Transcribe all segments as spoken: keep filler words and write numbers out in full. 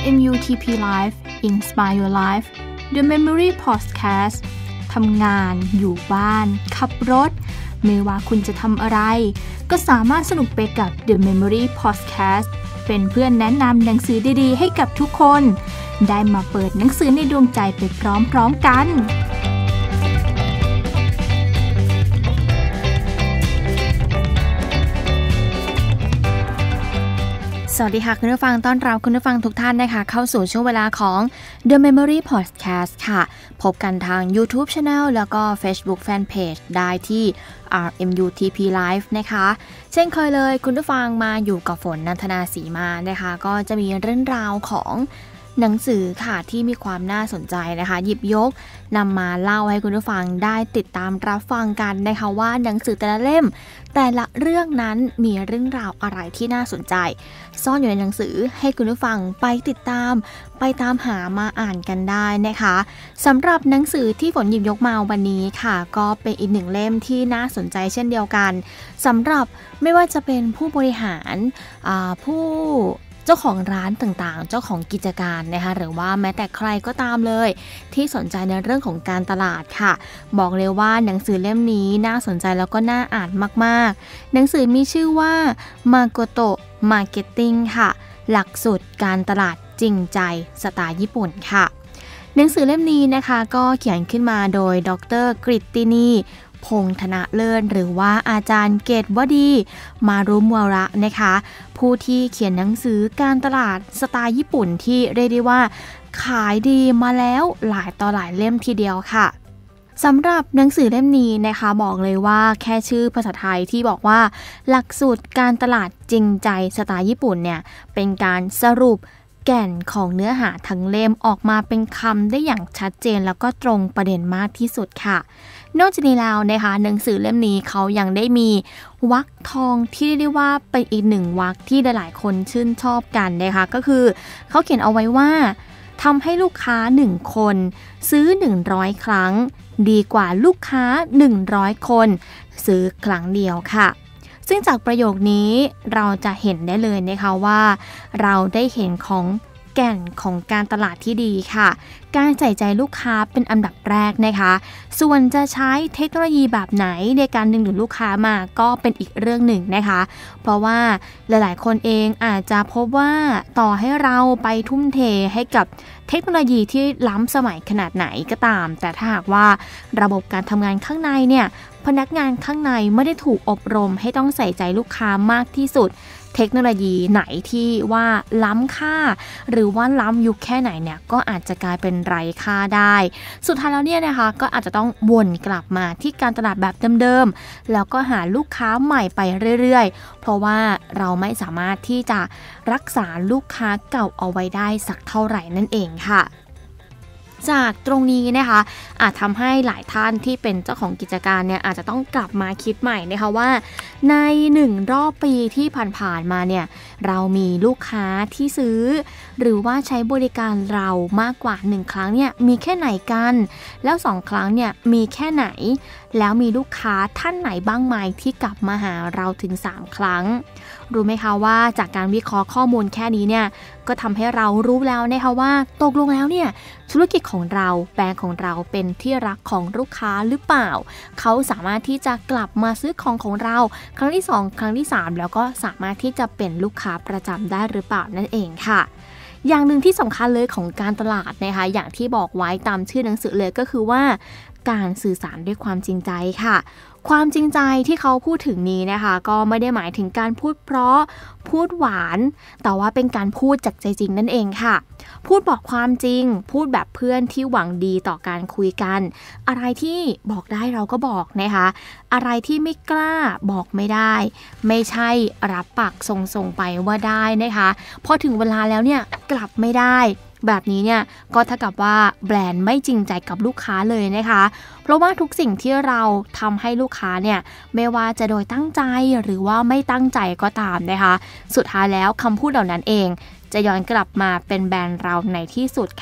อาร์ เอ็ม ยู ที พี Live Inspire Your Life The Memory Podcast ทำงานอยู่บ้านขับรถไม่ว่าคุณจะทำอะไรก็สามารถสนุกไปกับ The Memory Podcast เป็นเพื่อนแนะนำหนังสือดีๆให้กับทุกคนได้มาเปิดหนังสือในดวงใจไปพร้อมๆกันสวัสดีค่ะคุณผู้ฟังต้อนรับคุณผู้ฟังทุกท่านนะคะเข้าสู่ช่วงเวลาของ The Memory Podcast ค่ะพบกันทาง YouTube Channel แล้วก็ Facebook Fanpage ได้ที่ อาร์ เอ็ม ยู ที พี Live นะคะเช่นเคยเลยคุณผู้ฟังมาอยู่กับฝนนันทนาศรีมานะคะก็จะมีเรื่องราวของหนังสือค่ะที่มีความน่าสนใจนะคะหยิบยกนำมาเล่าให้คุณผู้ฟังได้ติดตามรับฟังกันนะคะว่าหนังสือแต่ละเล่มแต่ละเรื่องนั้นมีเรื่องราวอะไรที่น่าสนใจซ่อนอยู่ในหนังสือให้คุณผู้ฟังไปติดตามไปตามหามาอ่านกันได้นะคะสำหรับหนังสือที่ฝนหยิบยกมาวันนี้ค่ะก็เป็นอีกหนึ่งเล่มที่น่าสนใจเช่นเดียวกันสำหรับไม่ว่าจะเป็นผู้บริหารผู้เจ้าของร้านต่างๆเจ้าของกิจการนะคะหรือว่าแม้แต่ใครก็ตามเลยที่สนใจในเรื่องของการตลาดค่ะบอกเลยว่าหนังสือเล่มนี้น่าสนใจแล้วก็น่าอ่านมากๆหนังสือมีชื่อว่า Makoto Marketing ค่ะหลักสูตรการตลาดจริงใจสไตล์ญี่ปุ่นค่ะหนังสือเล่มนี้นะคะก็เขียนขึ้นมาโดยดร.กฤตตินีพงษ์ธนเลิศหรือว่าอาจารย์เกตวดีมารุมัวระนะคะผู้ที่เขียนหนังสือการตลาดสไตล์ญี่ปุ่นที่เรียกได้ว่าขายดีมาแล้วหลายต่อหลายเล่มทีเดียวค่ะสำหรับหนังสือเล่มนี้นะคะบอกเลยว่าแค่ชื่อภาษาไทยที่บอกว่าหลักสูตรการตลาดจริงใจสไตล์ญี่ปุ่นเนี่ยเป็นการสรุปแก่นของเนื้อหาทั้งเล่มออกมาเป็นคำได้อย่างชัดเจนแล้วก็ตรงประเด็นมากที่สุดค่ะนอกจากนี้แล้วนะคะหนังสือเล่มนี้เขายังได้มีวรรคทองที่เรียกได้ว่าเป็นอีกหนึ่งวรรคที่หลายๆคนชื่นชอบกันนะคะก็คือเขาเขียนเอาไว้ว่าทำให้ลูกค้าหนึ่งคนซื้อหนึ่งร้อยครั้งดีกว่าลูกค้าหนึ่งร้อยคนซื้อครั้งเดียวค่ะซึ่งจากประโยคนี้เราจะเห็นได้เลยนะคะว่าเราได้เห็นของแก่นของการตลาดที่ดีค่ะการใส่ใจลูกค้าเป็นอันดับแรกนะคะส่วนจะใช้เทคโนโลยีแบบไหนในการดึงดูดลูกค้ามาก็เป็นอีกเรื่องหนึ่งนะคะเพราะว่าหลายๆคนเองอาจจะพบว่าต่อให้เราไปทุ่มเทให้กับเทคโนโลยีที่ล้ำสมัยขนาดไหนก็ตามแต่ถ้าหากว่าระบบการทำงานข้างในเนี่ยพนักงานข้างในไม่ได้ถูกอบรมให้ต้องใส่ใจลูกค้ามากที่สุดเทคโนโลยีไหนที่ว่าล้ำค่าหรือว่าล้ำยุคแค่ไหนเนี่ยก็อาจจะกลายเป็นไร้ค่าได้สุดท้ายแล้วเนี่ยนะคะก็อาจจะต้องวนกลับมาที่การตลาดแบบเดิมๆแล้วก็หาลูกค้าใหม่ไปเรื่อยๆเพราะว่าเราไม่สามารถที่จะรักษาลูกค้าเก่าเอาไว้ได้สักเท่าไหร่นั่นเองค่ะจากตรงนี้นะคะอาจทำให้หลายท่านที่เป็นเจ้าของกิจการเนี่ยอาจจะต้องกลับมาคิดใหม่นะคะว่าในหนึ่งรอบปีที่ผ่านๆมาเนี่ยเรามีลูกค้าที่ซื้อหรือว่าใช้บริการเรามากกว่าหนึ่งครั้งเนี่ยมีแค่ไหนกันแล้วสองครั้งเนี่ยมีแค่ไหนแล้วมีลูกค้าท่านไหนบ้างไหมที่กลับมาหาเราถึงสามครั้งรู้ไหมคะว่าจากการวิเคราะห์ข้อมูลแค่นี้เนี่ยก็ทำให้เรารู้แล้วนะคะว่าตกลงแล้วเนี่ยธุรกิจของเราแบรนด์ของเราเป็นที่รักของลูกค้าหรือเปล่าเขาสามารถที่จะกลับมาซื้อของของเราครั้งที่สองครั้งที่สามแล้วก็สามารถที่จะเป็นลูกค้าประจำได้หรือเปล่านั่นเองค่ะอย่างหนึ่งที่สำคัญเลยของการตลาดนะคะอย่างที่บอกไว้ตามชื่อหนังสือเลยก็คือว่าการสื่อสารด้วยความจริงใจค่ะความจริงใจที่เขาพูดถึงนี้นะคะก็ไม่ได้หมายถึงการพูดเพราะพูดหวานแต่ว่าเป็นการพูดจากใจจริงนั่นเองค่ะพูดบอกความจริงพูดแบบเพื่อนที่หวังดีต่อการคุยกันอะไรที่บอกได้เราก็บอกนะคะอะไรที่ไม่กล้าบอกไม่ได้ไม่ใช่รับปากส่งๆไปว่าได้นะคะพอถึงเวลาแล้วเนี่ยกลับไม่ได้แบบนี้เนี่ยก็เท่ากับว่าแบรนด์ไม่จริงใจกับลูกค้าเลยนะคะเพราะว่าทุกสิ่งที่เราทำให้ลูกค้าเนี่ยไม่ว่าจะโดยตั้งใจหรือว่าไม่ตั้งใจก็ตามนะคะสุดท้ายแล้วคำพูดเหล่านั้นเองจะย้อนกลับมาเป็นแบรนด์เราในที่สุดค่ะ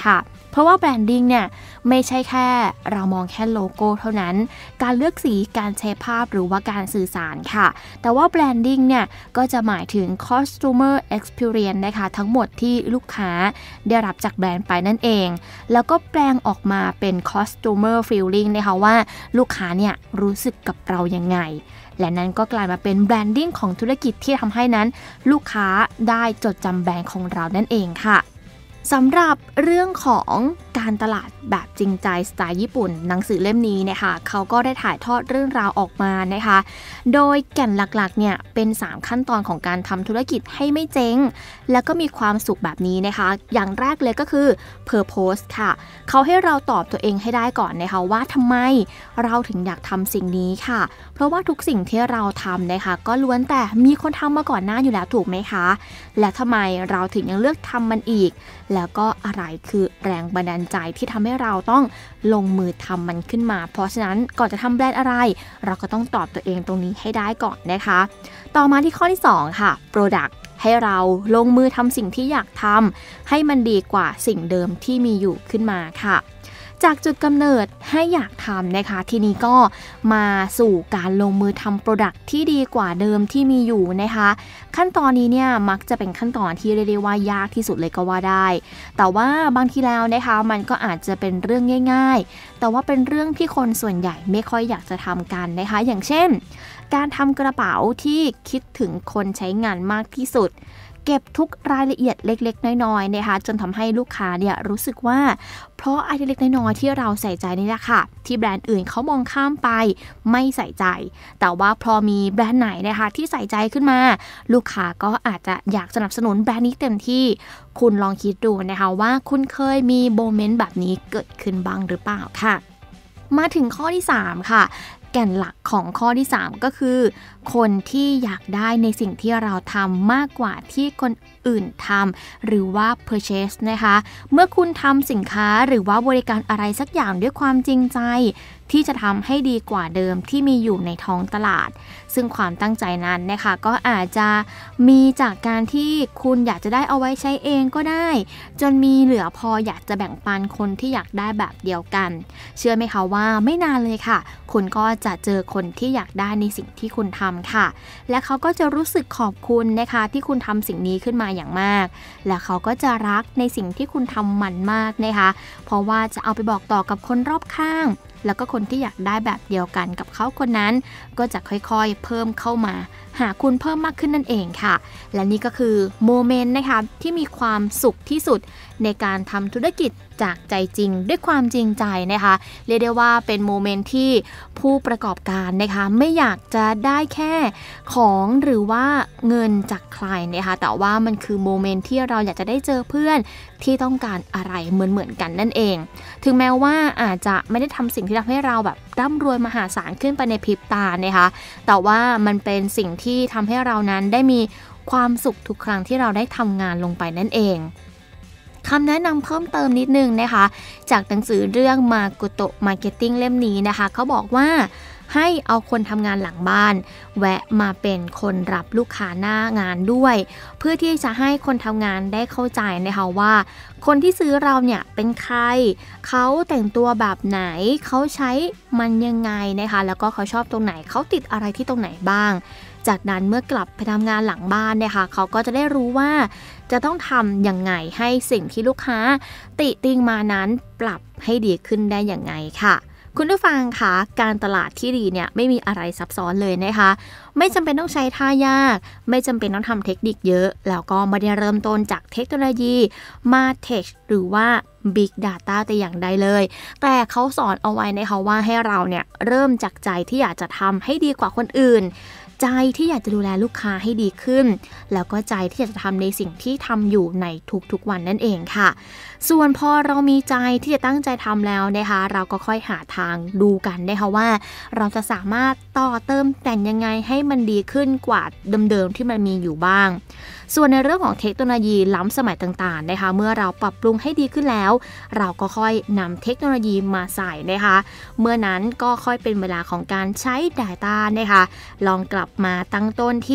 เพราะว่าแบรนดิ้งเนี่ยไม่ใช่แค่เรามองแค่โลโก้เท่านั้นการเลือกสีการใช้ภาพหรือว่าการสื่อสารค่ะแต่ว่าแบรนดิ้งเนี่ยก็จะหมายถึง customer experience นะคะทั้งหมดที่ลูกค้าได้รับจากแบรนด์ไปนั่นเองแล้วก็แปลงออกมาเป็น customer feeling นะคะว่าลูกค้าเนี่ยรู้สึกกับเรายังไงและนั้นก็กลายมาเป็นแบรนดิ้งของธุรกิจที่ทำให้นั้นลูกค้าได้จดจำแบรนด์ของเรานั่นเองค่ะสำหรับเรื่องของการตลาดแบบจริงใจสไตล์ญี่ปุ่นหนังสือเล่มนี้นะคะเขาก็ได้ถ่ายทอดเรื่องราวออกมานะคะโดยแก่นหลักๆเนี่ยเป็นสามขั้นตอนของการทำธุรกิจให้ไม่เจ๊งแล้วก็มีความสุขแบบนี้นะคะอย่างแรกเลยก็คือ purpose ค่ะเขาให้เราตอบตัวเองให้ได้ก่อนนะคะว่าทำไมเราถึงอยากทำสิ่งนี้ค่ะเพราะว่าทุกสิ่งที่เราทำนะคะก็ล้วนแต่มีคนทำมาก่อนหน้าอยู่แล้วถูกไหมคะและทำไมเราถึงยังเลือกทำมันอีกแล้วก็อะไรคือแรงบันดาลใจที่ทำให้เราต้องลงมือทำมันขึ้นมาเพราะฉะนั้นก่อนจะทำแบรนด์อะไรเราก็ต้องตอบตัวเองตรงนี้ให้ได้ก่อนนะคะต่อมาที่ข้อที่สองค่ะ Product ให้เราลงมือทำสิ่งที่อยากทำให้มันดีกว่าสิ่งเดิมที่มีอยู่ขึ้นมาค่ะจากจุดกำเนิดให้อยากทำนะคะทีนี้ก็มาสู่การลงมือทำโปรดักต์ที่ดีกว่าเดิมที่มีอยู่นะคะขั้นตอนนี้เนี่ยมักจะเป็นขั้นตอนที่เรียกได้ว่ายากที่สุดเลยก็ว่าได้แต่ว่าบางทีแล้วนะคะมันก็อาจจะเป็นเรื่องง่ายๆแต่ว่าเป็นเรื่องที่คนส่วนใหญ่ไม่ค่อยอยากจะทำกันนะคะอย่างเช่นการทำกระเป๋าที่คิดถึงคนใช้งานมากที่สุดเก็บทุกรายละเอียดเล็กๆน้อยๆนะคะจนทำให้ลูกค้าเนี่ยรู้สึกว่าเพราะไอเดียเล็กน้อยๆที่เราใส่ใจนี่แหละค่ะที่แบรนด์อื่นเขามองข้ามไปไม่ใส่ใจแต่ว่าพอมีแบรนด์ไหนนะคะที่ใส่ใจขึ้นมาลูกค้าก็อาจจะอยากสนับสนุนแบรนด์นี้เต็มที่คุณลองคิดดูนะคะว่าคุณเคยมีโมเมนต์แบบนี้เกิดขึ้นบ้างหรือเปล่าค่ะมาถึงข้อที่สามค่ะแก่นหลักของข้อที่สามก็คือคนที่อยากได้ในสิ่งที่เราทำมากกว่าที่คนอื่นทำหรือว่า purchase นะคะเมื่อคุณทำสินค้าหรือว่าบริการอะไรสักอย่างด้วยความจริงใจที่จะทำให้ดีกว่าเดิมที่มีอยู่ในท้องตลาดซึ่งความตั้งใจนั้นนะคะก็อาจจะมีจากการที่คุณอยากจะได้เอาไว้ใช้เองก็ได้จนมีเหลือพออยากจะแบ่งปันคนที่อยากได้แบบเดียวกันเชื่อไหมคะว่าไม่นานเลยค่ะคุณก็จะเจอคนที่อยากได้ในสิ่งที่คุณทำค่ะและเขาก็จะรู้สึกขอบคุณนะคะที่คุณทำสิ่งนี้ขึ้นมาอย่างมากและเขาก็จะรักในสิ่งที่คุณทำมันมากนะคะเพราะว่าจะเอาไปบอกต่อกับคนรอบข้างแล้วก็คนที่อยากได้แบบเดียวกันกับเขาคนนั้นก็จะค่อยๆเพิ่มเข้ามาหาคุณเพิ่มมากขึ้นนั่นเองค่ะและนี่ก็คือโมเมนต์นะคะที่มีความสุขที่สุดในการทำธุรกิจจากใจจริงด้วยความจริงใจนะคะเรียกได้ว่าเป็นโมเมนต์ที่ผู้ประกอบการนะคะไม่อยากจะได้แค่ของหรือว่าเงินจากใครนะคะแต่ว่ามันคือโมเมนต์ที่เราอยากจะได้เจอเพื่อนที่ต้องการอะไรเหมือนๆกันนั่นเองถึงแม้ว่าอาจจะไม่ได้ทำสิ่งที่ทำให้เราแบบร่ำรวยมหาศาลขึ้นไปในพริบตานะคะแต่ว่ามันเป็นสิ่งที่ทำให้เรานั้นได้มีความสุขทุกครั้งที่เราได้ทำงานลงไปนั่นเองคำแนะนำเพิ่มเติมนิดนึงนะคะจากหนังสือเรื่อง Makoto Marketing เล่มนี้นะคะเขาบอกว่าให้เอาคนทำงานหลังบ้านแวะมาเป็นคนรับลูกค้าหน้างานด้วยเพื่อที่จะให้คนทำงานได้เข้าใจนะคะว่าคนที่ซื้อเราเนี่ยเป็นใครเขาแต่งตัวแบบไหนเขาใช้มันยังไงนะคะแล้วก็เขาชอบตรงไหนเขาติดอะไรที่ตรงไหนบ้างจากนั้นเมื่อกลับไปทำงานหลังบ้านนะคะเขาก็จะได้รู้ว่าจะต้องทำยังไงให้สิ่งที่ลูกค้าติติงมานั้นปรับให้ดีขึ้นได้อย่างไงค่ะคุณผู้ฟังคะการตลาดที่ดีเนี่ยไม่มีอะไรซับซ้อนเลยนะคะไม่จำเป็นต้องใช้ท่ายากไม่จำเป็นต้องทำเทคนิคเยอะแล้วก็ไม่ได้เริ่มต้นจากเทคโนโลยีมาเทคหรือว่า Big Data แต่อย่างใดเลยแต่เขาสอนเอาไว้นะคะว่าให้เราเนี่ยเริ่มจากใจที่อยากจะทำให้ดีกว่าคนอื่นใจที่อยากจะดูแลลูกค้าให้ดีขึ้นแล้วก็ใจที่อยากจะทำในสิ่งที่ทำอยู่ในทุกๆวันนั่นเองค่ะส่วนพอเรามีใจที่จะตั้งใจทำแล้วนะคะเราก็ค่อยหาทางดูกันนะคะว่าเราจะสามารถต่อเติมแต่งยังไงให้มันดีขึ้นกว่าเดิมๆที่มันมีอยู่บ้างส่วนในเรื่องของเทคโนโลยีล้ำสมัยต่างๆนะคะเมื่อเราปรับปรุงให้ดีขึ้นแล้วเราก็ค่อยนำเทคโนโลยีมาใส่นะคะเมื่อนั้นก็ค่อยเป็นเวลาของการใช้ Data นะคะลองกลับมาตั้งต้นที่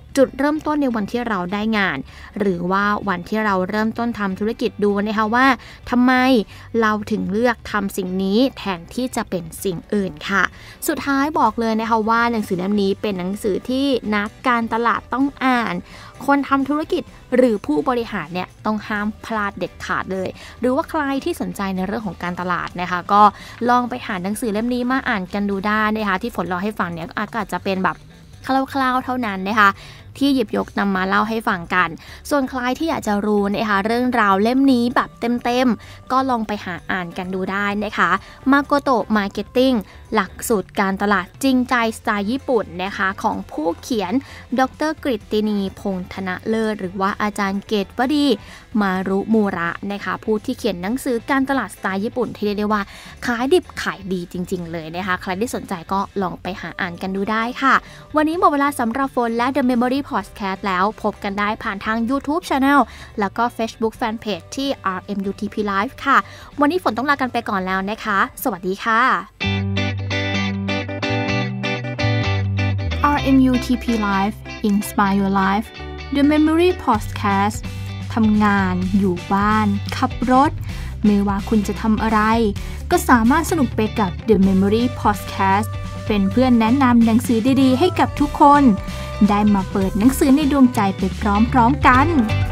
จุดเริ่มต้นในวันที่เราได้งานหรือว่าวันที่เราเริ่มต้นทำธุรกิจดูนะคะว่าทำไมเราถึงเลือกทำสิ่งนี้แทนที่จะเป็นสิ่งอื่นค่ะสุดท้ายบอกเลยนะคะว่าหนังสือเล่มนี้เป็นหนังสือที่นักการตลาดต้องอ่านคนทำธุรกิจหรือผู้บริหารเนี่ยต้องห้ามพลาดเด็ดขาดเลยหรือว่าใครที่สนใจในเรื่องของการตลาดนะคะก็ลองไปหาหนังสือเล่มนี้มาอ่านกันดูได้นะคะที่ฝนเล่าให้ฟังเนี่ยก็อาจจะเป็นแบบคร่าวๆเท่านั้นนะคะที่หยิบยกนำมาเล่าให้ฟังกันส่วนใครที่อยากจะรู้นะคะเรื่องราวเล่มนี้แบบเต็มๆก็ลองไปหาอ่านกันดูได้นะคะ Makoto Marketing หลักสูตรการตลาดจริงใจสไตล์ญี่ปุ่นนะคะของผู้เขียนดร.กฤตตินีพงษ์ธนเลิศหรือว่าอาจารย์เกตวดีมารุมูระนะคะผู้ที่เขียนหนังสือการตลาดสไตล์ญี่ปุ่นที่เรียกได้ว่าขายดิบขายดีจริงๆเลยนะคะใครที่สนใจก็ลองไปหาอ่านกันดูได้ค่ะวันนี้หมดเวลาสำหรับฝนและ The Memory Podcast แล้วพบกันได้ผ่านทาง YouTube Channel แล้วก็ Facebook Fanpage ที่ อาร์ เอ็ม ยู ที พี Live ค่ะวันนี้ฝนต้องลากันไปก่อนแล้วนะคะสวัสดีค่ะ อาร์ เอ็ม ยู ที พี Live Inspire Your Life The Memory Podcast ทำงานอยู่บ้านขับรถไม่ว่าคุณจะทำอะไรก็สามารถสนุกไปกับ The Memory Podcast เป็นเพื่อนแนะนำหนังสือดีๆให้กับทุกคนได้มาเปิดหนังสือในดวงใจไปพร้อมๆกัน